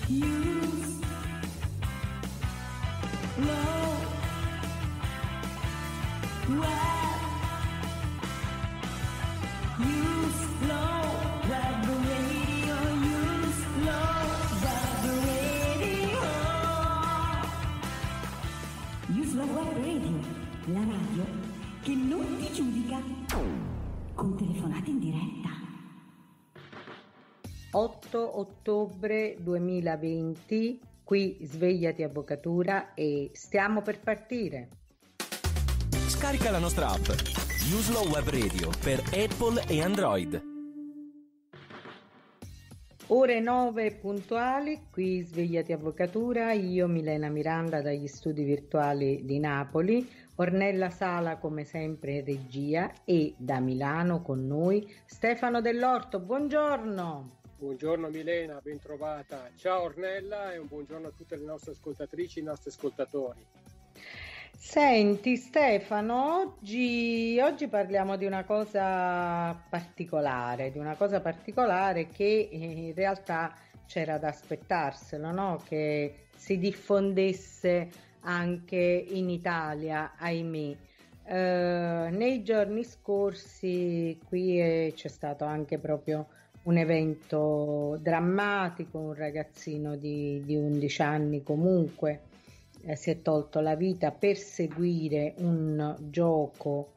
use, low, web, use, low, web radio, use, low, web radio. Use Low Web Radio, la radio che non ti giudica, con telefonate in diretta. 8 ottobre 2020, qui Svegliati Avvocatura e stiamo per partire. Scarica la nostra app Uslo Web Radio per Apple e Android. Ore 9 puntuali, qui Svegliati Avvocatura, io Milena Miranda dagli studi virtuali di Napoli, Ornella Sala come sempre in regia e da Milano con noi Stefano Dell'Orto, buongiorno. Buongiorno Milena, ben trovata. Ciao Ornella e un buongiorno a tutte le nostre ascoltatrici e i nostri ascoltatori. Senti Stefano, oggi parliamo di una cosa particolare che in realtà c'era da aspettarselo, no? Che si diffondesse anche in Italia, ahimè. Nei giorni scorsi qui c'è stato anche proprio un evento drammatico, un ragazzino di 11 anni comunque si è tolto la vita per seguire un gioco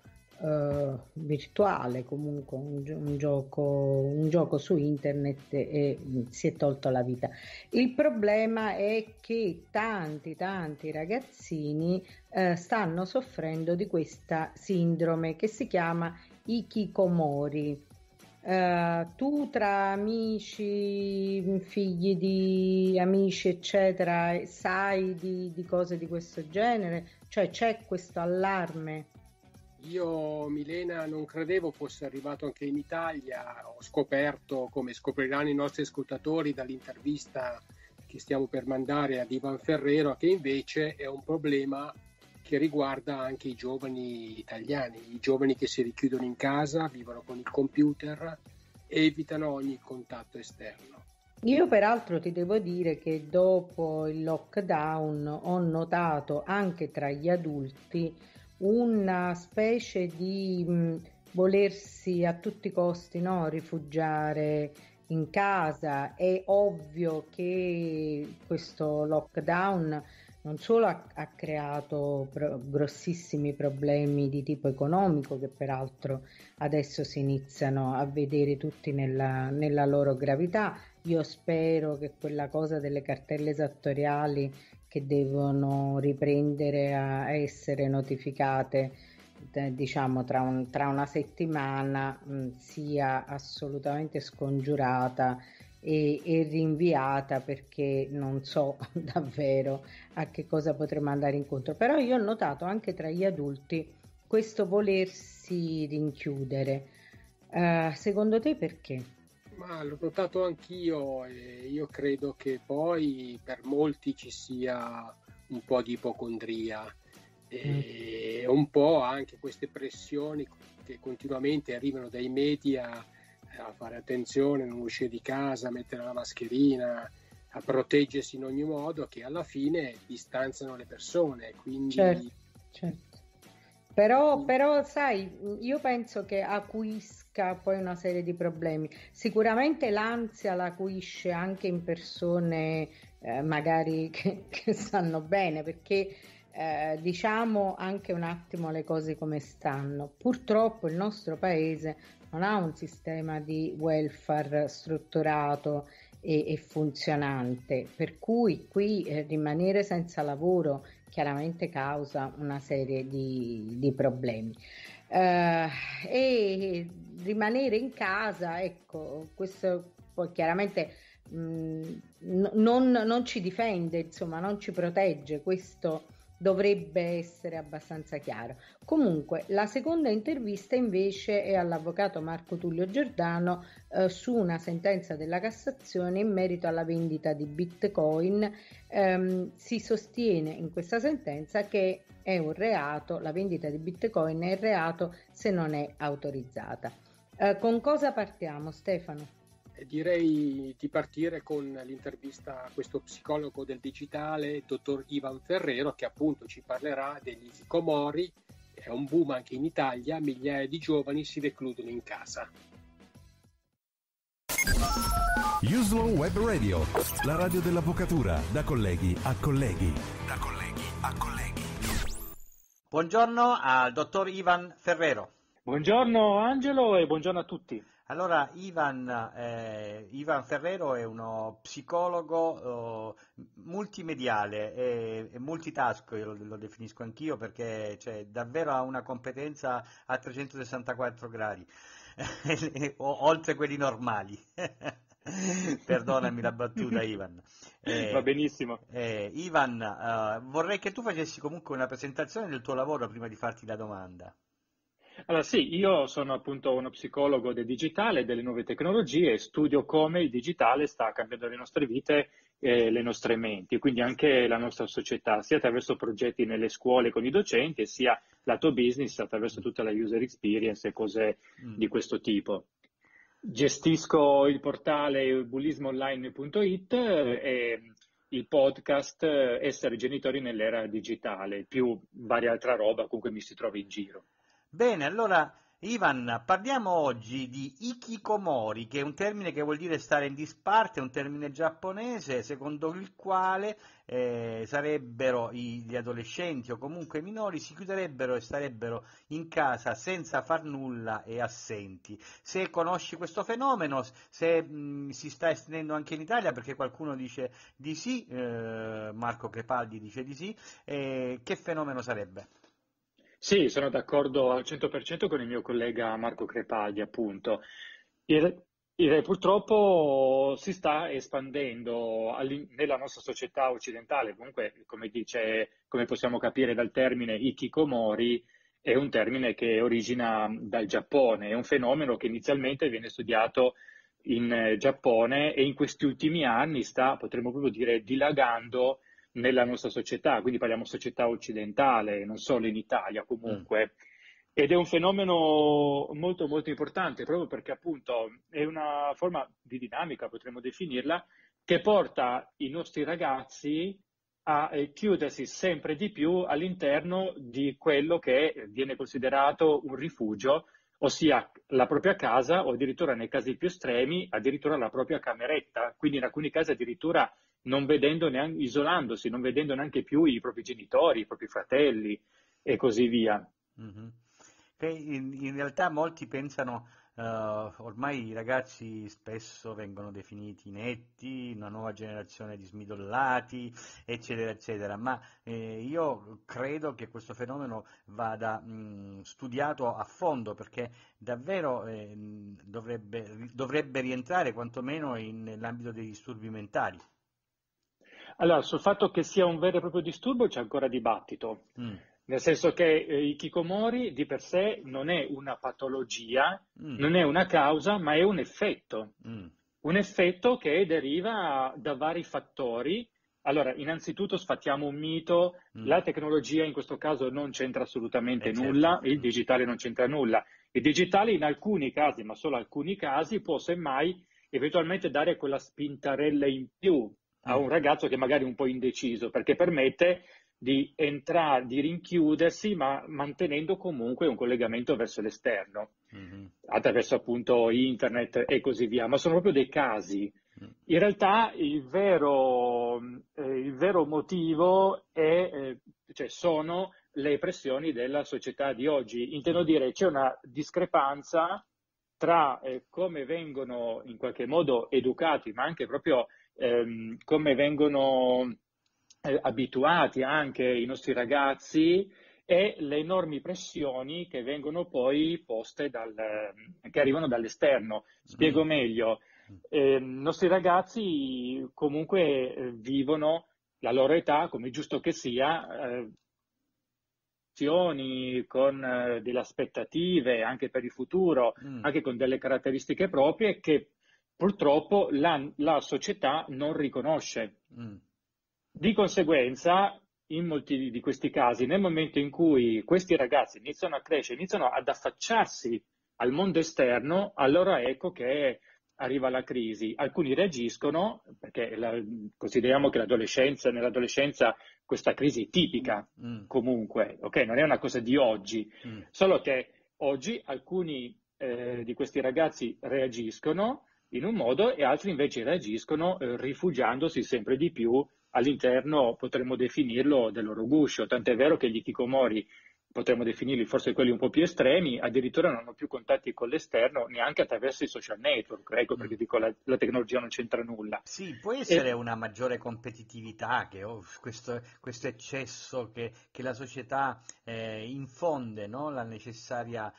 virtuale, comunque un gioco su internet e si è tolto la vita. Il problema è che tanti ragazzini stanno soffrendo di questa sindrome che si chiama hikikomori. Tu tra amici, figli di amici eccetera, sai di cose di questo genere? Cioè c'è questo allarme? Io Milena non credevo fosse arrivato anche in Italia, ho scoperto, come scopriranno i nostri ascoltatori dall'intervista che stiamo per mandare ad Ivan Ferrero, che invece è un problema che riguarda anche i giovani italiani, i giovani che si richiudono in casa, vivono con il computer, evitano ogni contatto esterno. Io peraltro ti devo dire che dopo il lockdown ho notato anche tra gli adulti una specie di volersi a tutti i costi, no, rifugiare in casa. È ovvio che questo lockdown non solo ha creato grossissimi problemi di tipo economico, che peraltro adesso si iniziano a vedere tutti nella loro gravità. Io spero che quella cosa delle cartelle esattoriali che devono riprendere a essere notificate diciamo tra una settimana sia assolutamente scongiurata e rinviata, perché non so davvero a che cosa potremo andare incontro. Però io ho notato anche tra gli adulti questo volersi rinchiudere. Secondo te perché? Ma l'ho notato anch'io e io credo che poi per molti ci sia un po' di ipocondria e un po' anche queste pressioni che continuamente arrivano dai media a fare attenzione, non uscire di casa, a mettere la mascherina, a proteggersi in ogni modo, che alla fine distanziano le persone. Quindi certo. Però sai, io penso che acuisca poi una serie di problemi. Sicuramente l'ansia la acuisce anche in persone magari che stanno bene, perché diciamo anche un attimo le cose come stanno. Purtroppo il nostro paese non ha un sistema di welfare strutturato e funzionante, per cui qui rimanere senza lavoro chiaramente causa una serie di problemi e rimanere in casa, ecco, questo poi chiaramente non ci difende, insomma non ci protegge, questo dovrebbe essere abbastanza chiaro. Comunque la seconda intervista invece è all'avvocato Marco Tullio Giordano su una sentenza della Cassazione in merito alla vendita di Bitcoin. Si sostiene in questa sentenza che è un reato, la vendita di Bitcoin è reato se non è autorizzata. Con cosa partiamo, Stefano? Direi di partire con l'intervista a questo psicologo del digitale, il dottor Ivan Ferrero, che appunto ci parlerà degli hikikomori. È un boom anche in Italia, migliaia di giovani si recludono in casa. Uslow Web Radio, la radio dell'avvocatura, da colleghi a colleghi. Da colleghi a colleghi. Buongiorno al dottor Ivan Ferrero. Buongiorno Angelo e buongiorno a tutti. Allora, Ivan Ferrero è uno psicologo multimediale e multitask, io lo definisco anch'io, perché davvero ha una competenza a 364 gradi, oltre quelli normali. Perdonami la battuta, Ivan. Va benissimo. Ivan, vorrei che tu facessi comunque una presentazione del tuo lavoro prima di farti la domanda. Allora sì, io sono appunto uno psicologo del digitale, delle nuove tecnologie, e studio come il digitale sta cambiando le nostre vite e le nostre menti, quindi anche la nostra società, sia attraverso progetti nelle scuole con i docenti, sia lato business attraverso tutta la user experience e cose di questo tipo. Gestisco il portale bullismoonline.it e il podcast Essere genitori nell'era digitale, più varia altra roba, comunque mi si trova in giro. Bene, allora Ivan, parliamo oggi di hikikomori, che è un termine che vuol dire stare in disparte, è un termine giapponese secondo il quale sarebbero gli adolescenti o comunque minori si chiuderebbero e starebbero in casa senza far nulla e assenti. Se conosci questo fenomeno, se si sta estendendo anche in Italia, perché qualcuno dice di sì, Marco Crepaldi dice di sì, che fenomeno sarebbe? Sì, sono d'accordo al 100% con il mio collega Marco Crepaldi, appunto. Purtroppo si sta espandendo nella nostra società occidentale, comunque, come possiamo capire dal termine hikikomori, è un termine che origina dal Giappone, è un fenomeno che inizialmente viene studiato in Giappone e in questi ultimi anni sta, potremmo proprio dire, dilagando nella nostra società, quindi parliamo società occidentale, non solo in Italia comunque, ed è un fenomeno molto molto importante proprio perché appunto è una forma di dinamica, potremmo definirla, che porta i nostri ragazzi a chiudersi sempre di più all'interno di quello che viene considerato un rifugio, ossia la propria casa o addirittura nei casi più estremi, addirittura la propria cameretta, quindi in alcuni casi addirittura non vedendo neanche, isolandosi, non vedendo neanche più i propri genitori, i propri fratelli e così via. Mm-hmm. In realtà molti pensano, ormai i ragazzi spesso vengono definiti netti, una nuova generazione di smidollati, eccetera, eccetera, ma io credo che questo fenomeno vada studiato a fondo, perché davvero dovrebbe rientrare quantomeno nell'ambito dei disturbi mentali. Allora, sul fatto che sia un vero e proprio disturbo c'è ancora dibattito, nel senso che hikikomori di per sé non è una patologia, non è una causa, ma è un effetto che deriva da vari fattori. Allora, innanzitutto sfattiamo un mito, la tecnologia in questo caso non c'entra assolutamente nulla, certo. Il digitale non c'entra nulla. Il digitale in alcuni casi, ma solo alcuni casi, può semmai eventualmente dare quella spintarella in più a un ragazzo che magari è un po' indeciso, perché permette di entrare, di rinchiudersi, ma mantenendo comunque un collegamento verso l'esterno, attraverso appunto internet e così via. Ma sono proprio dei casi. In realtà il vero motivo sono le pressioni della società di oggi. Intendo dire, c'è una discrepanza tra come vengono in qualche modo educati, ma anche proprio come vengono abituati anche i nostri ragazzi e le enormi pressioni che vengono poi poste che arrivano dall'esterno. Spiego meglio. I nostri ragazzi comunque vivono la loro età, come è giusto che sia, con delle aspettative anche per il futuro, anche con delle caratteristiche proprie che purtroppo la società non riconosce. Di conseguenza, in molti di questi casi, nel momento in cui questi ragazzi iniziano a crescere, iniziano ad affacciarsi al mondo esterno, allora ecco che arriva la crisi, alcuni reagiscono, perché consideriamo che nell'adolescenza questa crisi è tipica comunque, ok? Non è una cosa di oggi, solo che oggi alcuni di questi ragazzi reagiscono in un modo e altri invece reagiscono rifugiandosi sempre di più all'interno, potremmo definirlo, del loro guscio, tant'è vero che gli hikikomori, potremmo definirli forse quelli un po' più estremi, addirittura non hanno più contatti con l'esterno neanche attraverso i social network, ecco perché dico la tecnologia non c'entra nulla. Sì, può essere una maggiore competitività, questo eccesso che la società infonde, no? La necessaria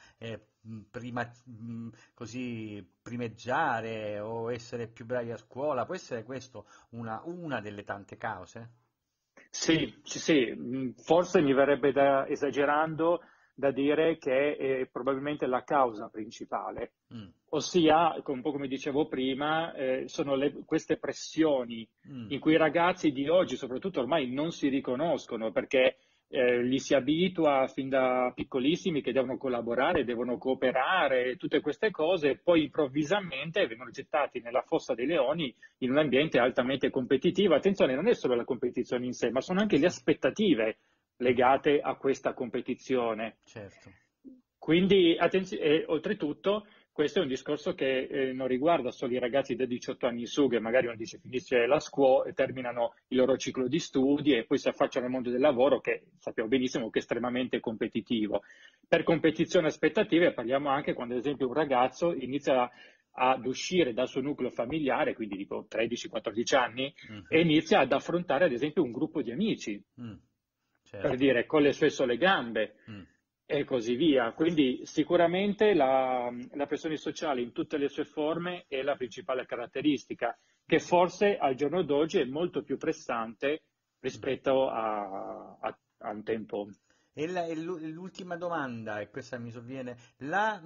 primeggiare o essere più bravi a scuola, può essere questo una delle tante cause? Sì, forse mi verrebbe esagerando da dire che è probabilmente la causa principale, ossia, un po' come dicevo prima, sono queste pressioni in cui i ragazzi di oggi soprattutto ormai non si riconoscono perché li si abitua fin da piccolissimi che devono collaborare, devono cooperare, tutte queste cose, poi improvvisamente vengono gettati nella fossa dei leoni in un ambiente altamente competitivo. Attenzione, non è solo la competizione in sé, ma sono anche le aspettative legate a questa competizione. Certo. Quindi, oltretutto, questo è un discorso che non riguarda solo i ragazzi da 18 anni in su, che magari uno dice finisce la scuola e terminano il loro ciclo di studi e poi si affacciano al mondo del lavoro, che sappiamo benissimo che è estremamente competitivo. Per competizione e aspettative parliamo anche quando, ad esempio, un ragazzo inizia ad uscire dal suo nucleo familiare, quindi dico 13-14 anni, e inizia ad affrontare, ad esempio, un gruppo di amici, certo. per dire, con le sue sole gambe. E così via. Quindi sicuramente la pressione sociale in tutte le sue forme è la principale caratteristica, che forse al giorno d'oggi è molto più pressante rispetto a un tempo. E l'ultima domanda, e questa mi sovviene, la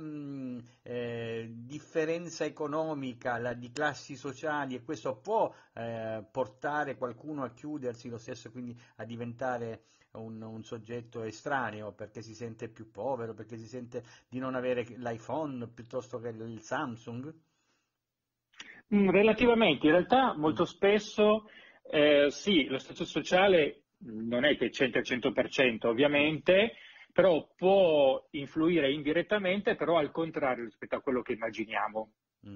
differenza economica di classi sociali, e questo può portare qualcuno a chiudersi, lo stesso quindi a diventare un soggetto estraneo perché si sente più povero, perché si sente di non avere l'iPhone piuttosto che il Samsung? Relativamente, in realtà molto spesso sì, lo stato sociale non è che c'entra al 100% ovviamente, però può influire indirettamente, però al contrario rispetto a quello che immaginiamo.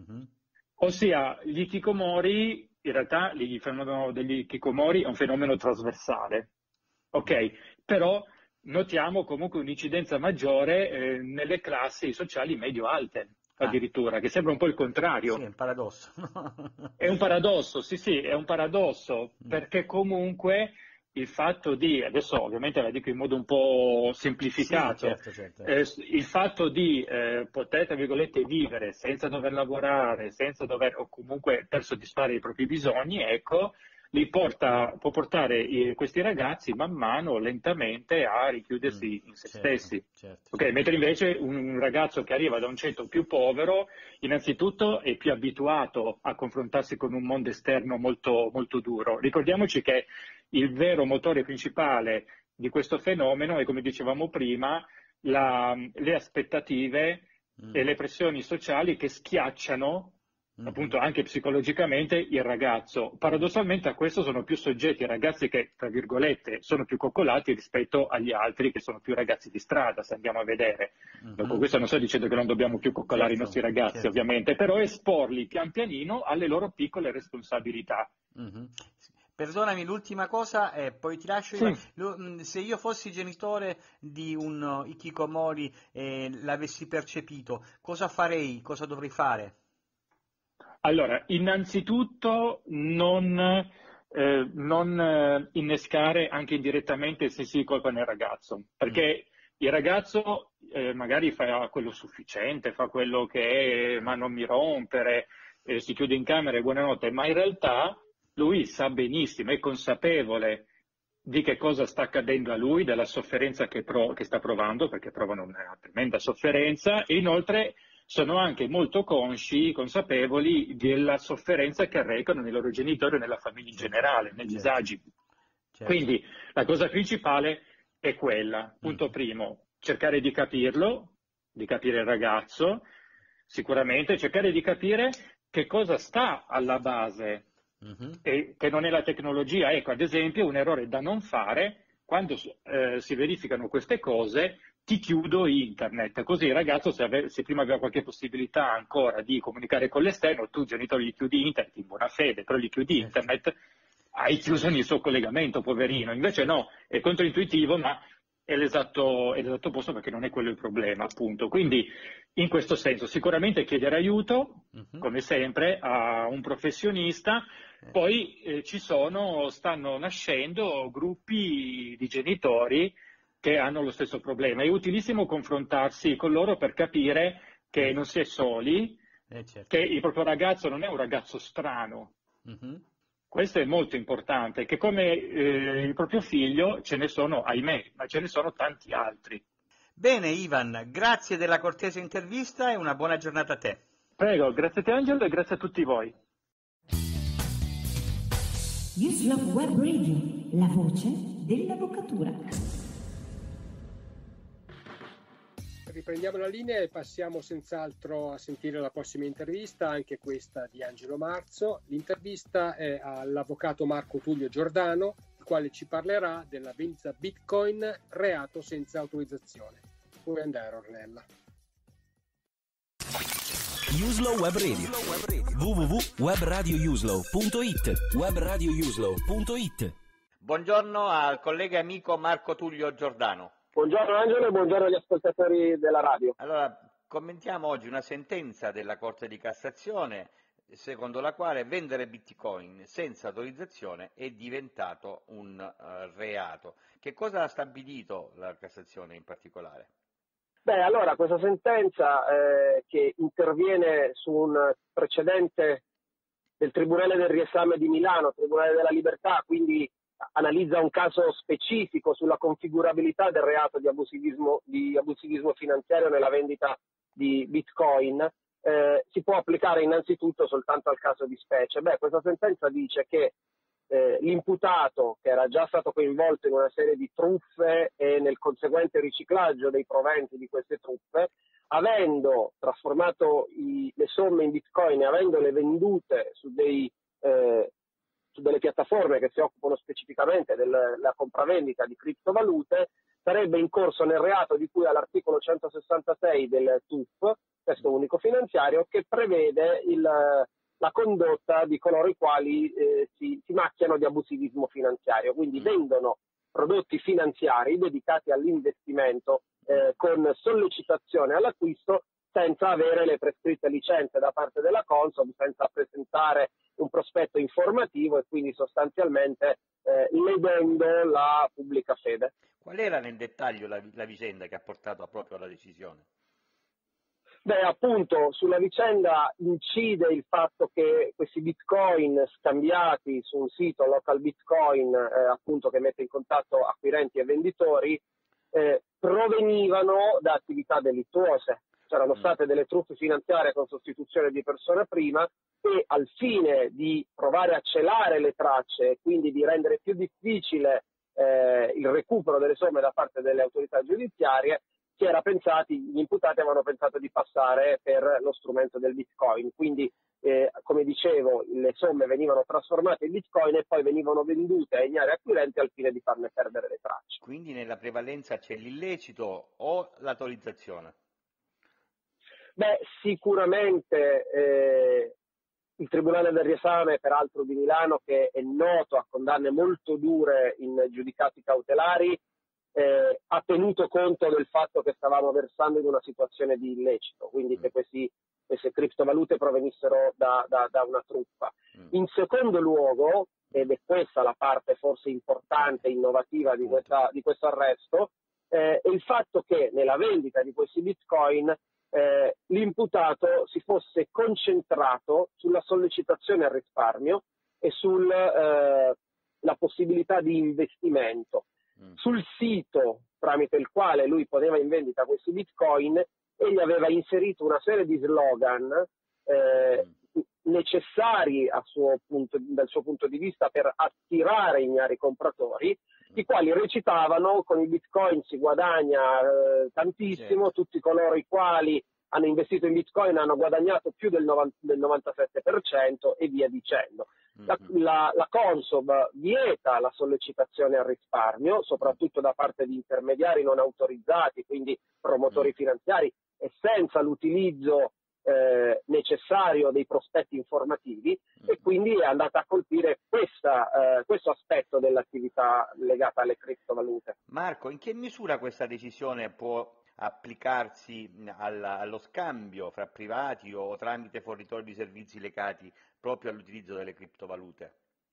Ossia, gli hikikomori, in realtà il fenomeno degli hikikomori è un fenomeno trasversale, ok? Però notiamo comunque un'incidenza maggiore nelle classi sociali medio-alte, addirittura, che sembra un po' il contrario. Sì, è un paradosso. È un paradosso, sì, è un paradosso, perché comunque il fatto di, adesso ovviamente la dico in modo un po' semplificato, sì, certo. Il fatto di poter, tra virgolette, vivere senza dover lavorare, senza dover, o comunque per soddisfare i propri bisogni, ecco, può portare questi ragazzi man mano, lentamente, a richiudersi in se stessi. Certo. Okay, mentre invece un ragazzo che arriva da un ceto più povero, innanzitutto è più abituato a confrontarsi con un mondo esterno molto, molto duro. Ricordiamoci che il vero motore principale di questo fenomeno è, come dicevamo prima, le aspettative e le pressioni sociali che schiacciano appunto anche psicologicamente il ragazzo. Paradossalmente a questo sono più soggetti i ragazzi che, tra virgolette, sono più coccolati rispetto agli altri che sono più ragazzi di strada, se andiamo a vedere. Dopo questo non sto dicendo che non dobbiamo più coccolare i nostri ragazzi, ovviamente, però esporli pian pianino alle loro piccole responsabilità. Perdonami, l'ultima cosa, poi ti lascio. Sì. Se io fossi genitore di un hikikomori e l'avessi percepito, cosa farei? Cosa dovrei fare? Allora, innanzitutto non innescare anche indirettamente il senso di colpa nel ragazzo, perché il ragazzo magari fa quello sufficiente, fa quello che è, ma non mi rompere, si chiude in camera e buonanotte, ma in realtà lui sa benissimo, è consapevole di che cosa sta accadendo a lui, della sofferenza che sta provando, perché provano una tremenda sofferenza, e inoltre sono anche molto consapevoli della sofferenza che recano nei loro genitori e nella famiglia in generale, negli disagi. Quindi la cosa principale è quella, punto primo, cercare di capirlo, di capire il ragazzo, sicuramente cercare di capire che cosa sta alla base, e che non è la tecnologia. Ecco, ad esempio, un errore da non fare: quando si verificano queste cose, ti chiudo internet, così il ragazzo, se prima aveva qualche possibilità ancora di comunicare con l'esterno, tu genitore gli chiudi internet in buona fede, però gli chiudi internet, hai chiuso il suo collegamento, poverino. Invece no, è controintuitivo, ma è l'esatto opposto, perché non è quello il problema, appunto. Quindi, in questo senso, sicuramente chiedere aiuto, come sempre, a un professionista. Poi stanno nascendo gruppi di genitori che hanno lo stesso problema. È utilissimo confrontarsi con loro per capire che non si è soli, certo. che il proprio ragazzo non è un ragazzo strano. Questo è molto importante, che come il proprio figlio ce ne sono, ahimè, ma ce ne sono tanti altri. Bene Ivan, grazie della cortese intervista e una buona giornata a te. Prego, grazie a te Angelo e grazie a tutti voi. Uslove Web Radio, la voce dell'avvocatura. Riprendiamo la linea e passiamo senz'altro a sentire la prossima intervista, anche questa di Angelo Marzo. L'intervista è all'avvocato Marco Tullio Giordano, il quale ci parlerà della vendita Bitcoin reato senza autorizzazione. Puoi andare, Ornella. Uslow Web Radio, www.webradiouslow.it, webradiouslow.it. Buongiorno al collega e amico Marco Tullio Giordano. Buongiorno Angelo e buongiorno agli ascoltatori della radio. Allora, commentiamo oggi una sentenza della Corte di Cassazione secondo la quale vendere Bitcoin senza autorizzazione è diventato un reato. Che cosa ha stabilito la Cassazione in particolare? Allora, questa sentenza che interviene su un precedente del Tribunale del Riesame di Milano, Tribunale della Libertà, quindi analizza un caso specifico sulla configurabilità del reato di abusivismo finanziario nella vendita di Bitcoin, si può applicare innanzitutto soltanto al caso di specie. Questa sentenza dice che l'imputato, che era già stato coinvolto in una serie di truffe e nel conseguente riciclaggio dei proventi di queste truffe, avendo trasformato le somme in Bitcoin e avendole vendute su delle piattaforme che si occupano specificamente della compravendita di criptovalute, sarebbe incorso nel reato di cui all'articolo 166 del TUF, testo unico finanziario, che prevede la condotta di coloro i quali si macchiano di abusivismo finanziario, quindi vendono prodotti finanziari dedicati all'investimento con sollecitazione all'acquisto senza avere le prescritte licenze da parte della Consob, senza presentare un prospetto informativo e quindi sostanzialmente ledendo la pubblica fede. Qual era nel dettaglio la vicenda che ha portato proprio alla decisione? Appunto, sulla vicenda incide il fatto che questi bitcoin scambiati su un sito local bitcoin, appunto, che mette in contatto acquirenti e venditori, provenivano da attività delittuose. C'erano state delle truffe finanziarie con sostituzione di persona prima e al fine di provare a celare le tracce e quindi di rendere più difficile il recupero delle somme da parte delle autorità giudiziarie, gli imputati avevano pensato di passare per lo strumento del Bitcoin. Quindi, come dicevo, le somme venivano trasformate in Bitcoin e poi venivano vendute ai ignari acquirenti al fine di farne perdere le tracce. Quindi nella prevalenza c'è l'illecito o l'autorizzazione? Sicuramente il Tribunale del Riesame, peraltro di Milano, che è noto a condanne molto dure in giudicati cautelari, ha tenuto conto del fatto che stavamo versando in una situazione di illecito, quindi che queste criptovalute provenissero da una truffa. In secondo luogo, ed è questa la parte forse importante e innovativa di questo arresto, è il fatto che nella vendita di questi bitcoin l'imputato si fosse concentrato sulla sollecitazione al risparmio e sulla possibilità di investimento. Sul sito tramite il quale lui poneva in vendita questi bitcoin, egli aveva inserito una serie di slogan necessari dal suo punto di vista per attirare ignari compratori, i quali recitavano: con i bitcoin si guadagna tantissimo, tutti coloro i quali hanno investito in Bitcoin, hanno guadagnato più del 97% e via dicendo. La Consob vieta la sollecitazione al risparmio, soprattutto da parte di intermediari non autorizzati, quindi promotori finanziari, e senza l'utilizzo necessario dei prospetti informativi, e quindi è andata a colpire questo aspetto dell'attività legata alle criptovalute. Marco, in che misura questa decisione può applicarsi allo scambio fra privati o tramite fornitori di servizi legati proprio all'utilizzo delle criptovalute?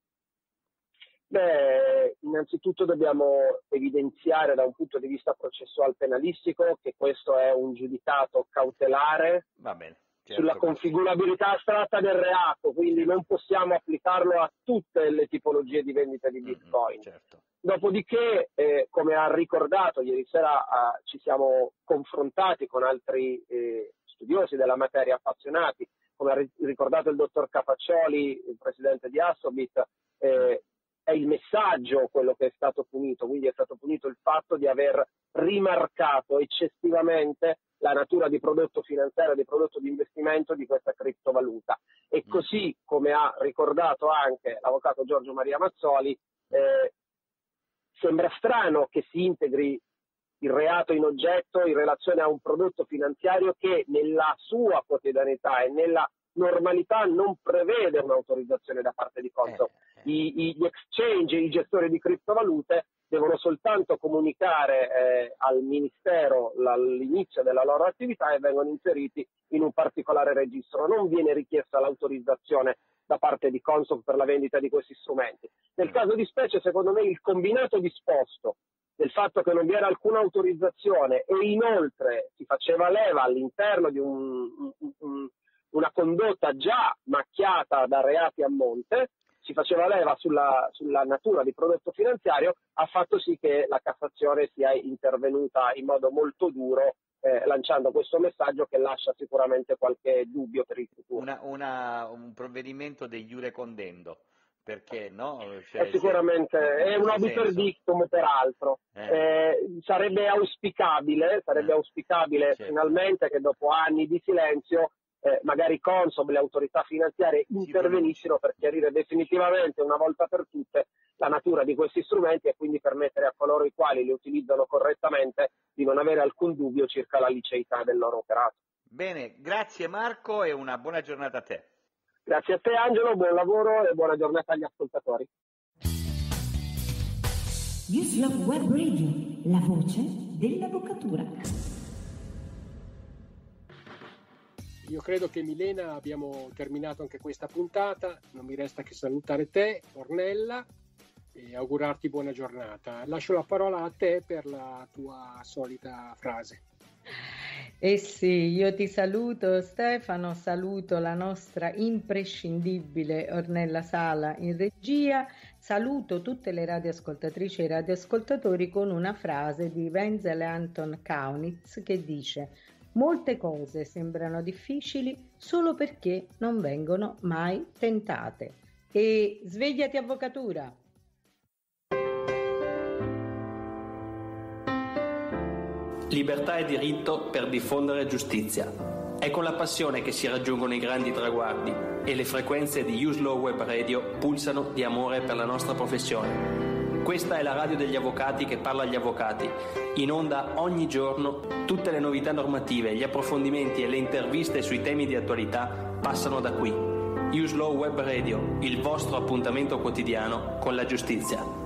Beh, innanzitutto dobbiamo evidenziare da un punto di vista processual penalistico che questo è un giudicato cautelare. Va bene. Sulla configurabilità astratta del reato, quindi non possiamo applicarlo a tutte le tipologie di vendita di Bitcoin. Certo. Dopodiché, come ha ricordato, ieri sera ci siamo confrontati con altri studiosi della materia appassionati, come ha ricordato il dottor Capaccioli, il presidente di Assobit, è il messaggio quello che è stato punito, quindi è stato punito il fatto di aver rimarcato eccessivamente la natura di prodotto finanziario, di prodotto di investimento di questa criptovaluta. E così, come ha ricordato anche l'avvocato Giorgio Maria Mazzoli, sembra strano che si integri il reato in oggetto in relazione a un prodotto finanziario che nella sua quotidianità e nella normalità non prevede un'autorizzazione da parte di Consob. Gli exchange, i gestori di criptovalute devono soltanto comunicare al Ministero l'inizio della loro attività e vengono inseriti in un particolare registro. Non viene richiesta l'autorizzazione da parte di Consob per la vendita di questi strumenti. Nel caso di specie, secondo me, il combinato disposto del fatto che non vi era alcuna autorizzazione e inoltre si faceva leva all'interno di una condotta già macchiata da reati a monte, si faceva leva sulla natura di prodotto finanziario, ha fatto sì che la Cassazione sia intervenuta in modo molto duro, lanciando questo messaggio che lascia sicuramente qualche dubbio per il futuro. Un provvedimento de iure condendo, perché no? Cioè, sicuramente è un obiter dictum, peraltro. Sarebbe auspicabile certo, finalmente che dopo anni di silenzio magari Consob, le autorità finanziarie intervenissero per chiarire definitivamente una volta per tutte la natura di questi strumenti e quindi permettere a coloro i quali li utilizzano correttamente di non avere alcun dubbio circa la liceità del loro operato. Bene, grazie Marco e una buona giornata a te. Grazie a te Angelo, buon lavoro e buona giornata agli ascoltatori. Uselove Web Radio, la voce dell'avvocatura. Io credo che Milena abbiamo terminato anche questa puntata, non mi resta che salutare te, Ornella, e augurarti buona giornata. Lascio la parola a te per la tua solita frase. Sì, io ti saluto Stefano, saluto la nostra imprescindibile Ornella Sala in regia, saluto tutte le radioascoltatrici e radioascoltatori con una frase di Wenzel Anton Kaunitz che dice: molte cose sembrano difficili solo perché non vengono mai tentate. E svegliati avvocatura! Libertà e diritto per diffondere giustizia. È con la passione che si raggiungono i grandi traguardi e le frequenze di Uselove Web Radio pulsano di amore per la nostra professione. Questa è la radio degli avvocati che parla agli avvocati. In onda ogni giorno tutte le novità normative, gli approfondimenti e le interviste sui temi di attualità passano da qui. Uselove Web Radio, il vostro appuntamento quotidiano con la giustizia.